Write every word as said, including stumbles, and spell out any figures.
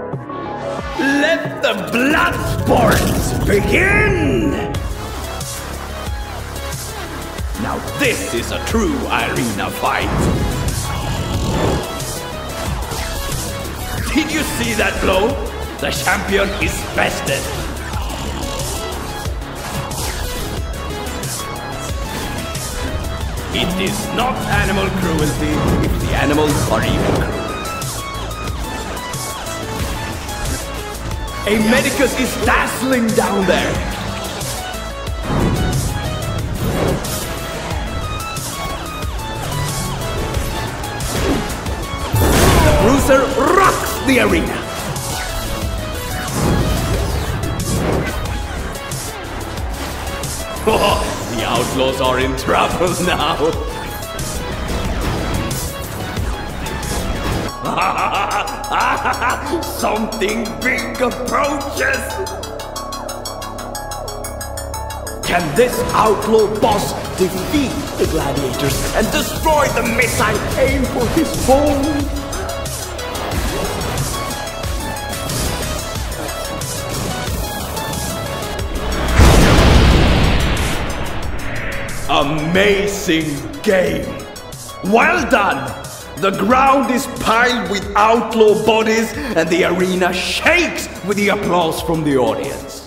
Let the blood sports begin! Now this is a true arena fight. Did you see that blow? The champion is bested. It is not animal cruelty if the animals are even cruel. A medicus is dazzling down there. The bruiser rocks the arena. Oh, the outlaws are in trouble now. Something big approaches! Can this outlaw boss defeat the gladiators and destroy the missile aimed for his foe? Amazing game! Well done! The ground is piled with outlaw bodies and the arena shakes with the applause from the audience.